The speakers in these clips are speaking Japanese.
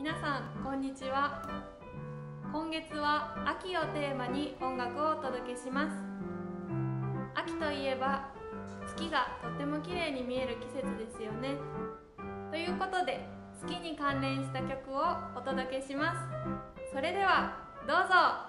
皆さんこんにちは。今月は秋をテーマに音楽をお届けします。秋といえば月がとっても綺麗に見える季節ですよね。ということで月に関連した曲をお届けします。それではどうぞ。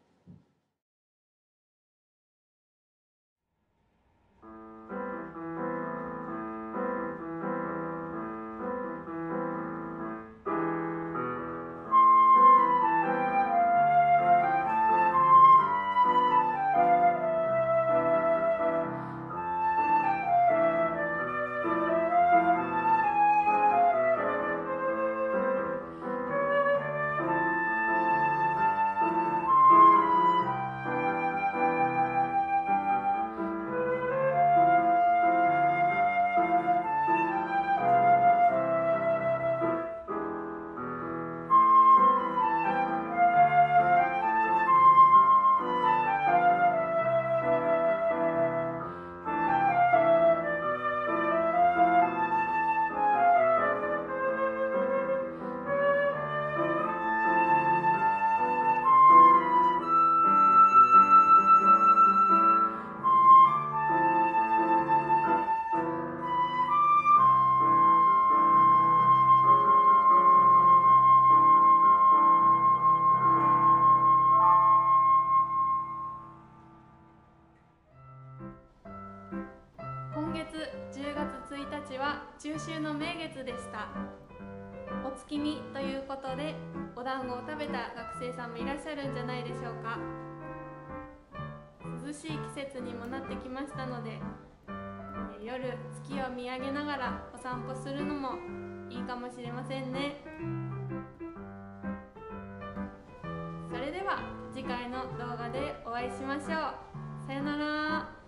今月10月1日は中秋の名月でした。お月見ということでお団子を食べた学生さんもいらっしゃるんじゃないでしょうか。涼しい季節にもなってきましたので、夜月を見上げながらお散歩するのもいいかもしれませんね。それでは次回の動画でお会いしましょう。さよなら。